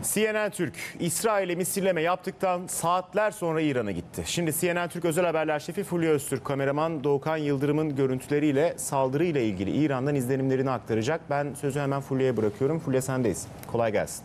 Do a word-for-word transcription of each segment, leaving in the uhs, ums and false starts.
C N N Türk, İsrail'e misilleme yaptıktan saatler sonra İran'a gitti. Şimdi C N N Türk Özel Haberler Şefi Fulya Öztürk, kameraman Doğukan Yıldırım'ın görüntüleriyle saldırıyla ilgili İran'dan izlenimlerini aktaracak. Ben sözü hemen Fulya'ya bırakıyorum. Fulya, sendeyiz. Kolay gelsin.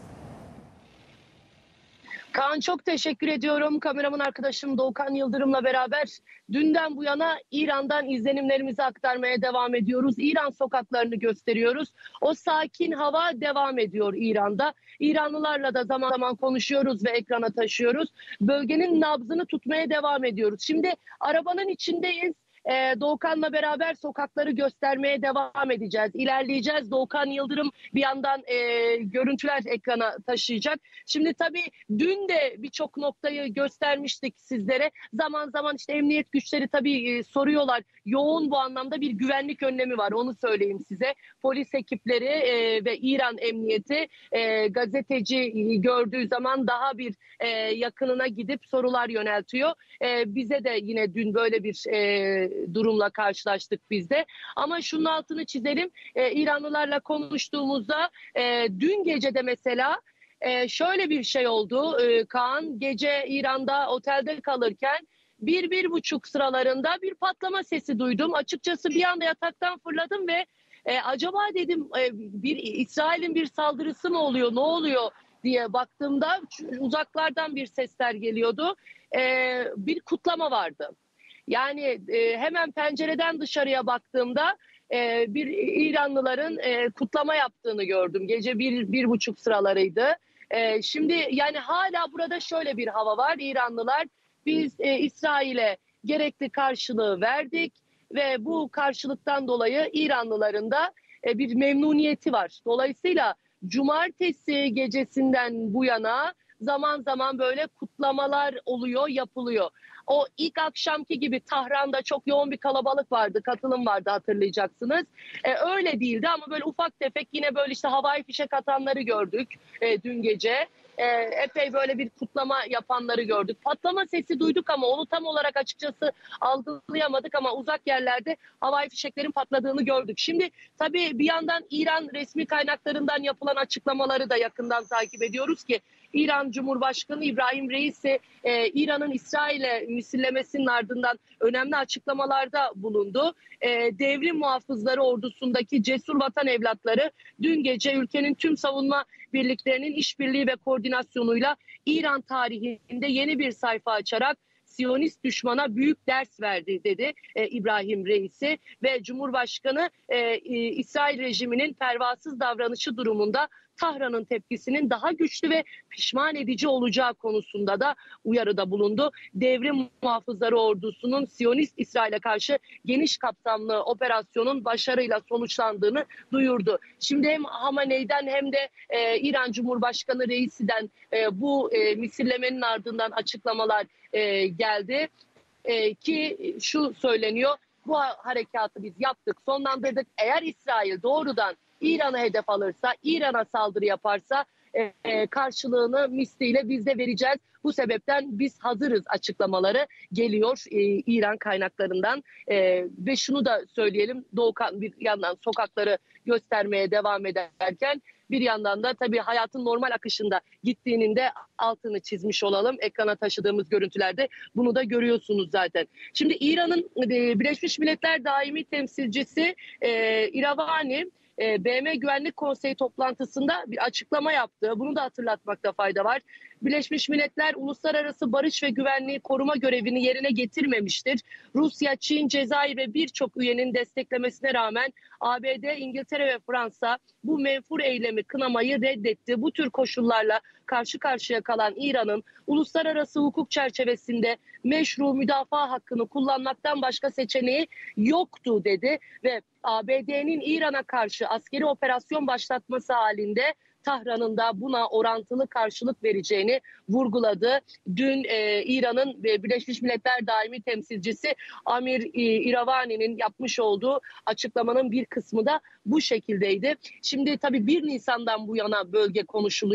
Kaan, çok teşekkür ediyorum. Kameraman arkadaşım Doğukan Yıldırım'la beraber dünden bu yana İran'dan izlenimlerimizi aktarmaya devam ediyoruz. İran sokaklarını gösteriyoruz. O sakin hava devam ediyor İran'da. İranlılarla da zaman zaman konuşuyoruz ve ekrana taşıyoruz. Bölgenin nabzını tutmaya devam ediyoruz. Şimdi arabanın içindeyiz. Doğukan'la beraber sokakları göstermeye devam edeceğiz. İlerleyeceğiz. Doğukan Yıldırım bir yandan e, görüntüler ekrana taşıyacak. Şimdi tabii dün de birçok noktayı göstermiştik sizlere. Zaman zaman işte emniyet güçleri tabii e, soruyorlar. Yoğun bu anlamda bir güvenlik önlemi var. Onu söyleyeyim size. Polis ekipleri e, ve İran emniyeti e, gazeteci gördüğü zaman daha bir e, yakınına gidip sorular yöneltiyor. E, bize de yine dün böyle bir e, durumla karşılaştık biz de. Ama şunun altını çizelim. E, İranlılarla konuştuğumuzda e, dün gecede mesela e, şöyle bir şey oldu. E, Kaan, gece İran'da otelde kalırken bir, bir buçuk sıralarında bir patlama sesi duydum. Açıkçası bir anda yataktan fırladım ve e, acaba dedim e, bir İsrail'in bir saldırısı mı oluyor, ne oluyor diye baktığımda uzaklardan bir sesler geliyordu. E, bir kutlama vardı. Yani e, hemen pencereden dışarıya baktığımda e, bir İranlıların e, kutlama yaptığını gördüm. Gece bir, bir buçuk sıralarıydı. E, şimdi yani hala burada şöyle bir hava var. İranlılar, biz e, İsrail'e gerekli karşılığı verdik ve bu karşılıktan dolayı İranlıların da e, bir memnuniyeti var. Dolayısıyla cumartesi gecesinden bu yana zaman zaman böyle kutlamalar oluyor, yapılıyor. O ilk akşamki gibi Tahran'da çok yoğun bir kalabalık vardı, katılım vardı, hatırlayacaksınız. E, öyle değildi ama böyle ufak tefek yine böyle işte havai fişek atanları gördük e, dün gece. E, epey böyle bir kutlama yapanları gördük. Patlama sesi duyduk ama onu tam olarak açıkçası algılayamadık ama uzak yerlerde havai fişeklerin patladığını gördük. Şimdi tabii bir yandan İran resmi kaynaklarından yapılan açıklamaları da yakından takip ediyoruz ki İran Cumhurbaşkanı İbrahim Reisi e, İran'ın İsrail'e misillemesinin ardından önemli açıklamalarda bulundu. E, devrim muhafızları ordusundaki cesur vatan evlatları dün gece ülkenin tüm savunma birliklerinin işbirliği ve koordinasyonuyla İran tarihinde yeni bir sayfa açarak Siyonist düşmana büyük ders verdi dedi e, İbrahim Reisi ve Cumhurbaşkanı e, e, İsrail rejiminin pervasız davranışı durumunda Tahran'ın tepkisinin daha güçlü ve pişman edici olacağı konusunda da uyarıda bulundu. Devrim Muhafızları Ordusu'nun Siyonist İsrail'e karşı geniş kapsamlı operasyonun başarıyla sonuçlandığını duyurdu. Şimdi hem Hamaney'den hem de e, İran Cumhurbaşkanı Reisi'den e, bu e, misillemenin ardından açıklamalar e, geldi e, ki şu söyleniyor: bu harekatı biz yaptık, sonlandırdık. Eğer İsrail doğrudan İran'ı hedef alırsa, İran'a saldırı yaparsa e, e, karşılığını misliyle biz de vereceğiz. Bu sebepten biz hazırız açıklamaları geliyor e, İran kaynaklarından. E, ve şunu da söyleyelim, Doğukan bir yandan sokakları göstermeye devam ederken bir yandan da tabii hayatın normal akışında gittiğinin de altını çizmiş olalım. Ekrana taşıdığımız görüntülerde bunu da görüyorsunuz zaten. Şimdi İran'ın e, Birleşmiş Milletler Daimi Temsilcisi e, İravani B M Güvenlik Konseyi toplantısında bir açıklama yaptı. Bunu da hatırlatmakta fayda var. Birleşmiş Milletler uluslararası barış ve güvenliği koruma görevini yerine getirmemiştir. Rusya, Çin, Cezayir ve birçok üyenin desteklemesine rağmen A B D, İngiltere ve Fransa bu menfur eylemi kınamayı reddetti. Bu tür koşullarla karşı karşıya kalan İran'ın uluslararası hukuk çerçevesinde meşru müdafaa hakkını kullanmaktan başka seçeneği yoktu dedi ve A B D'nin İran'a karşı askeri operasyon başlatması halinde Tahran'ın da buna orantılı karşılık vereceğini vurguladı. Dün e, İran'ın e, Birleşmiş Milletler Daimi Temsilcisi Amir e, İravani'nin yapmış olduğu açıklamanın bir kısmı da bu şekildeydi. Şimdi tabii bir Nisan'dan bu yana bölge konuşuluyor.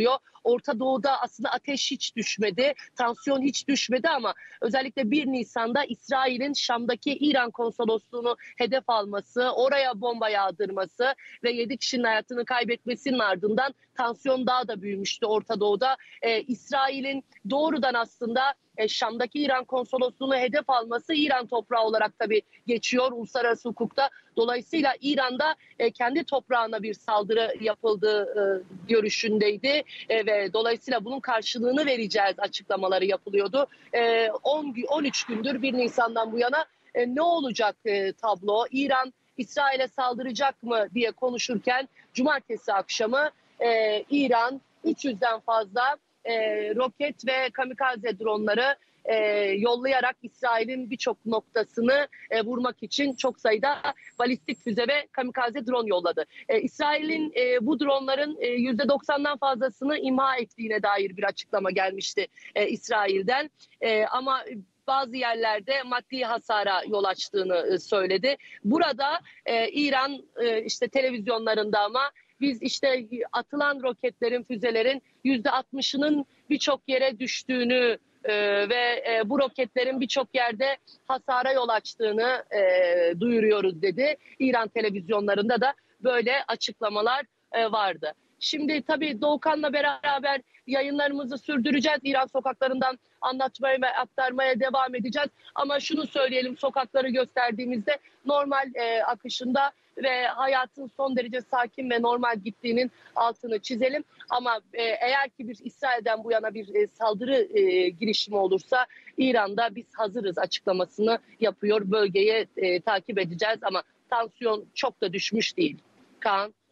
Orta Doğu'da aslında ateş hiç düşmedi, tansiyon hiç düşmedi ama özellikle bir Nisan'da İsrail'in Şam'daki İran konsolosluğunu hedef alması, oraya bomba yağdırması ve yedi kişinin hayatını kaybetmesinin ardından tansiyon daha da büyümüştü Orta Doğu'da. Ee, İsrail'in doğrudan aslında e, Şam'daki İran konsolosluğunu hedef alması İran toprağı olarak tabii geçiyor uluslararası hukukta. Dolayısıyla İran'da e, kendi toprağına bir saldırı yapıldığı e, görüşündeydi e, ve dolayısıyla bunun karşılığını vereceğiz açıklamaları yapılıyordu. E, on, on üç gündür bir Nisan'dan bu yana e, ne olacak e, tablo? İran İsrail'e saldıracak mı diye konuşurken cumartesi akşamı e, İran üç yüzden fazla e, roket ve kamikaze dronları e, yollayarak İsrail'in birçok noktasını e, vurmak için çok sayıda balistik füze ve kamikaze drone yolladı. E, İsrail'in e, bu dronların e, yüzde doksandan fazlasını imha ettiğine dair bir açıklama gelmişti e, İsrail'den. E, ama bazı yerlerde maddi hasara yol açtığını söyledi. Burada e, İran e, işte televizyonlarında ama biz işte atılan roketlerin, füzelerin yüzde altmışının birçok yere düştüğünü e, ve e, bu roketlerin birçok yerde hasara yol açtığını e, duyuruyoruz dedi. İran televizyonlarında da böyle açıklamalar e, vardı. Şimdi tabii Doğukan'la beraber yayınlarımızı sürdüreceğiz. İran sokaklarından anlatmaya ve aktarmaya devam edeceğiz. Ama şunu söyleyelim, sokakları gösterdiğimizde normal e, akışında ve hayatın son derece sakin ve normal gittiğinin altını çizelim. Ama e, eğer ki bir İsrail'den bu yana bir e, saldırı e, girişimi olursa İran'da biz hazırız açıklamasını yapıyor. Bölgeye e, takip edeceğiz ama tansiyon çok da düşmüş değil. Kaan.